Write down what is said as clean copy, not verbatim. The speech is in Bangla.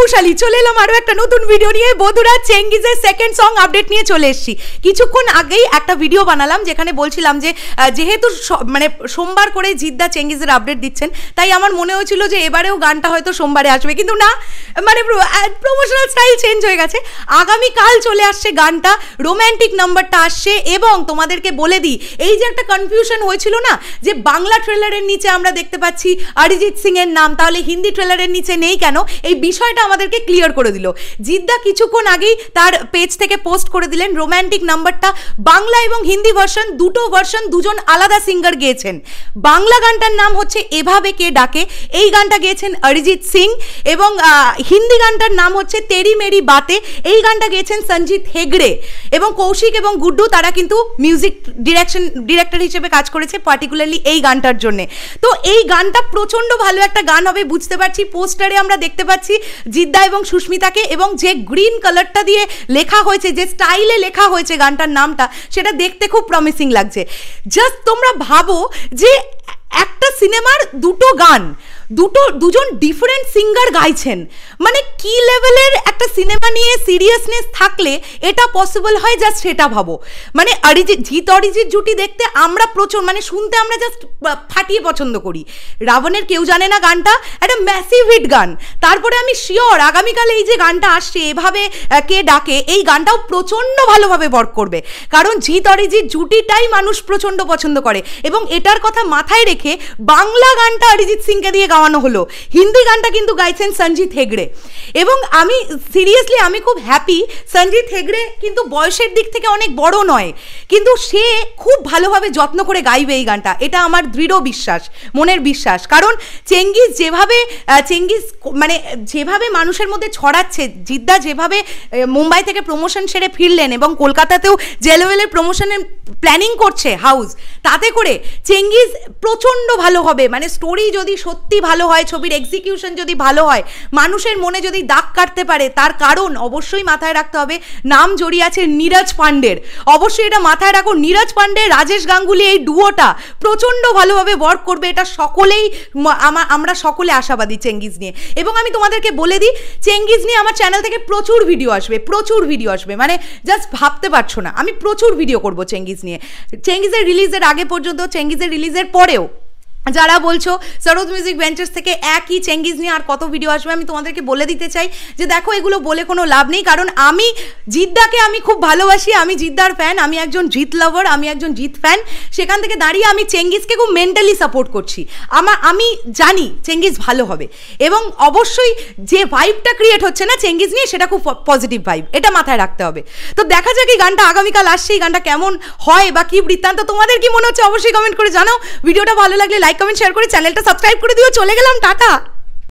বৌশালী চলে এলাম আরো একটা নতুন ভিডিও নিয়ে। বন্ধুরা, চেঙ্গিজের সেকেন্ড সং আপডেট নিয়ে চলে এসেছি। কিছুক্ষণ আগেই একটা ভিডিও বানালাম যেখানে বলছিলাম যে যেহেতু মানে সোমবার করে জিদ্দা চেঙ্গিজের আপডেট দিচ্ছেন, তাই আমার মনে হয়েছিল যে এবারেও গানটা হয়তো সোমবারে আসবে, কিন্তু না, মানে প্রমোশনাল স্টাইল চেঞ্জ হয়ে গেছে। আগামীকাল চলে আসছে গানটা, রোম্যান্টিক নাম্বারটা আসছে। এবং তোমাদেরকে বলে দিই, এই যে একটা কনফিউশন হয়েছিল না যে বাংলা ট্রেলারের নিচে আমরা দেখতে পাচ্ছি অরিজিৎ সিং এর নাম, তাহলে হিন্দি ট্রেলারের নিচে নেই কেন, এই বিষয়টা আমাদেরকে ক্লিয়ার করে দিল জিদ্দা। কিছুক্ষণ আগেই তার পেজ থেকে পোস্ট করে দিলেন রোম্যান্টিক নাম্বারটা বাংলা এবং হিন্দি ভার্সন, দুটো ভার্সন দুজন আলাদা সিঙ্গার গেয়েছেন। বাংলা গানটার নাম হচ্ছে এভাবে কে ডাকে, এই গানটা গেয়েছেন অরিজিৎ সিং। এবং হিন্দি গানটার নাম হচ্ছে তেরি মেরি বাতে, এই গানটা গেয়েছেন সঞ্জিত হেগড়ে। এবং কৌশিক এবং গুড্ডু তারা কিন্তু মিউজিক ডিরেক্টর হিসেবে কাজ করেছে পার্টিকুলারলি এই গানটার জন্য। তো এই গানটা প্রচণ্ড ভালো একটা গান হবে বুঝতে পারছি। পোস্টারে আমরা দেখতে পাচ্ছি জিদ্দা এবং সুস্মিতাকে, এবং যে গ্রিন কালারটা দিয়ে লেখা হয়েছে, যে স্টাইলে লেখা হয়েছে গানটার নামটা, সেটা দেখতে খুব প্রমিসিং লাগছে। জাস্ট তোমরা ভাবো যে একটা সিনেমার দুটো গান দুজন ডিফারেন্ট সিঙ্গার গাইছেন, মানে কি লেভেলের একটা সিনেমা নিয়ে সিরিয়াসনেস থাকলে এটা পসিবল হয়, জাস্ট সেটা ভাবো। মানে অরিজিৎ জুটি দেখতে আমরা প্রচুর, মানে শুনতে আমরা জাস্ট ফাটিয়ে পছন্দ করি। রাবণের কেউ জানে না গানটা একটা ম্যাসিভ হিট গান। তারপরে আমি শিওর আগামীকাল এই যে গানটা আসছে এভাবে কে ডাকে, এই গানটাও প্রচণ্ড ভালোভাবে ওয়ার্ক করবে, কারণ অরিজিৎ জুটিটাই মানুষ প্রচণ্ড পছন্দ করে। এবং এটার কথা মাথায় রেখে বাংলা গানটা অরিজিৎ সিংকে দিয়ে গাওয়ানো হলো, হিন্দি গানটা কিন্তু গাইছেন সঞ্জিত হেগড়ে। এবং আমি সিরিয়াসলি আমি খুব হ্যাপি। সঞ্জিত হেগড়ে কিন্তু বয়সের দিক থেকে অনেক বড় নয়, কিন্তু সে খুব ভালোভাবে যত্ন করে গাইবে এই গানটা, এটা আমার দৃঢ় বিশ্বাস, মনের বিশ্বাস। কারণ চেঙ্গিজ মানে যেভাবে মানুষের মধ্যে ছড়াচ্ছে, জিদ্দা যেভাবে মুম্বাই থেকে প্রমোশন সেরে ফিরলেন এবং কলকাতাতেও যে লেভেলের প্রমোশনের প্ল্যানিং করছে হাউস, তাতে করে চেঙ্গিজ প্রচণ্ড ভালো হবে। মানে স্টোরি যদি সত্যি ভালো হয়, ছবির এক্সিকিউশন যদি ভালো হয়, মানুষের মনে যদি দাগ কাটতে পারে, তার কারণ অবশ্যই মাথায় রাখতে হবে নাম জড়িয়ে আছে নীরজ পান্ডের। অবশ্যই এটা মাথায় রাখো, নীরজ পান্ডে রাজেশ গাঙ্গুলি এই ডুয়োটা প্রচণ্ড ভালোভাবে ওয়ার্ক করবে, এটা সকলেই আমরা সকলে আশাবাদী চেঙ্গিজ নিয়ে। এবং আমি তোমাদেরকে বলে দিই, চেঙ্গিজ নিয়ে আমার চ্যানেল থেকে প্রচুর ভিডিও আসবে, মানে জাস্ট ভাবতে পারছো না, আমি প্রচুর ভিডিও করবো চেঙ্গিজ নিয়ে। চেঙ্গিজের রিলিজের আগে পর্যন্ত, চেঙ্গিজের রিলিজের পরেও যারা বলছো সরোজ মিউজিক ভেঞ্চার্স থেকে একই চেঙ্গিজ নিয়ে আর কত ভিডিও আসবে, আমি তোমাদেরকে বলে দিতে চাই যে দেখো, এগুলো বলে কোনো লাভ নেই। কারণ আমি জিদ্দাকে আমি খুব ভালোবাসি, আমি জিদ্দার ফ্যান, আমি একজন জিৎ লাভার, আমি একজন জিৎ ফ্যান। সেখান থেকে দাঁড়িয়ে আমি চেঙ্গিজকে খুব মেন্টালি সাপোর্ট করছি। আমি জানি চেঙ্গিজ ভালো হবে, এবং অবশ্যই যে ভাইবটা ক্রিয়েট হচ্ছে না চেঙ্গিজ নিয়ে, সেটা খুব পজিটিভ ভাইব, এটা মাথায় রাখতে হবে। তো দেখা যাক এই গানটা আগামীকাল আসছে, এই গানটা কেমন হয় বা কি বৃত্তান্ত, তোমাদের কি মনে হচ্ছে অবশ্যই কমেন্ট করে জানাও। ভিডিওটা ভালো লাগলে লাইক কমেন্ট শেয়ার করে চ্যানেলটা সাবস্ক্রাইব করে দিও। চলে গেলাম, টাটা।